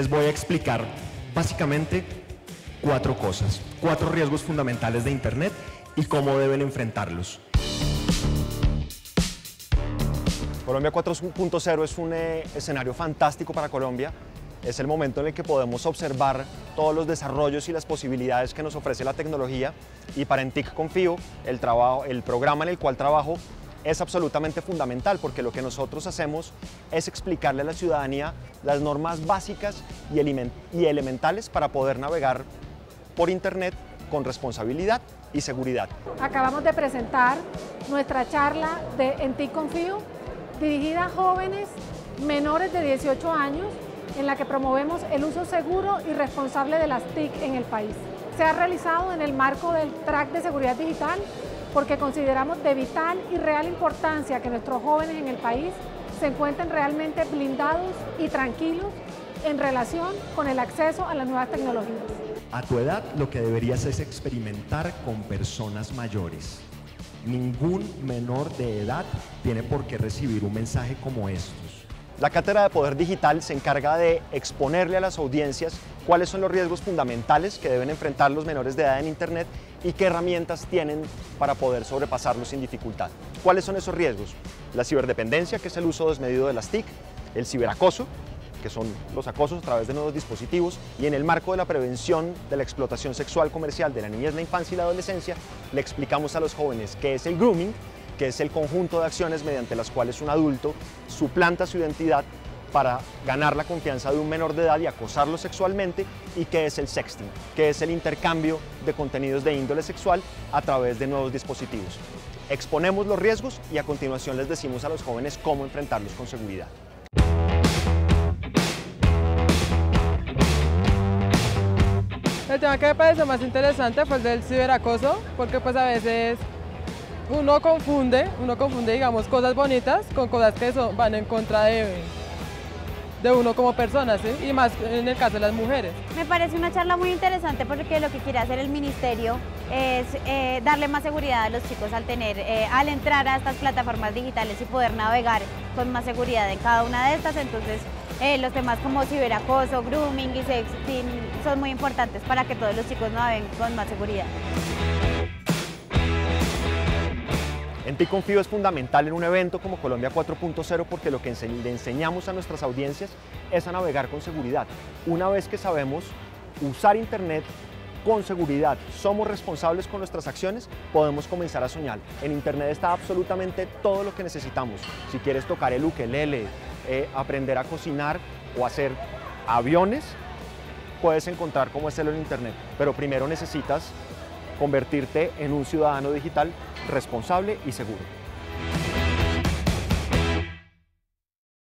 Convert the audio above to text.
les voy a explicar básicamente 4 cosas, 4 riesgos fundamentales de Internet y cómo deben enfrentarlos. Colombia 4.0 es un escenario fantástico para Colombia. Es el momento en el que podemos observar todos los desarrollos y las posibilidades que nos ofrece la tecnología, y para ENTIC Confío, el programa en el cual trabajo, es absolutamente fundamental, porque lo que nosotros hacemos es explicarle a la ciudadanía las normas básicas y elementales para poder navegar por Internet con responsabilidad y seguridad. Acabamos de presentar nuestra charla de ENTIC Confío, dirigida a jóvenes menores de 18 años, en la que promovemos el uso seguro y responsable de las TIC en el país. Se ha realizado en el marco del track de seguridad digital, porque consideramos de vital y real importancia que nuestros jóvenes en el país se encuentren realmente blindados y tranquilos en relación con el acceso a las nuevas tecnologías. A tu edad lo que deberías es experimentar con personas mayores. Ningún menor de edad tiene por qué recibir un mensaje como estos. La Cátedra de Poder Digital se encarga de exponerle a las audiencias cuáles son los riesgos fundamentales que deben enfrentar los menores de edad en Internet y qué herramientas tienen para poder sobrepasarlos sin dificultad. ¿Cuáles son esos riesgos? La ciberdependencia, que es el uso desmedido de las TIC, el ciberacoso, que son los acosos a través de nuevos dispositivos, y en el marco de la prevención de la explotación sexual comercial de la niñez, la infancia y la adolescencia, le explicamos a los jóvenes qué es el grooming, que es el conjunto de acciones mediante las cuales un adulto suplanta su identidad para ganar la confianza de un menor de edad y acosarlo sexualmente, y qué es el sexting, que es el intercambio de contenidos de índole sexual a través de nuevos dispositivos. Exponemos los riesgos y a continuación les decimos a los jóvenes cómo enfrentarlos con seguridad. El tema que me pareció más interesante fue el del ciberacoso, porque pues a veces uno confunde, digamos, cosas bonitas con cosas que van en contra de uno como persona, ¿sí? Y más en el caso de las mujeres. Me parece una charla muy interesante, porque lo que quiere hacer el ministerio es darle más seguridad a los chicos al entrar a estas plataformas digitales y poder navegar con más seguridad en cada una de estas. Entonces, los temas como ciberacoso, grooming y sexting son muy importantes para que todos los chicos naveguen con más seguridad. ENTIC Confío es fundamental en un evento como Colombia 4.0, porque lo que le enseñamos a nuestras audiencias es a navegar con seguridad. Una vez que sabemos usar Internet con seguridad, somos responsables con nuestras acciones, podemos comenzar a soñar. En Internet está absolutamente todo lo que necesitamos. Si quieres tocar el ukelele, aprender a cocinar o hacer aviones, puedes encontrar cómo hacerlo en Internet. Pero primero necesitas convertirte en un ciudadano digital responsable y seguro.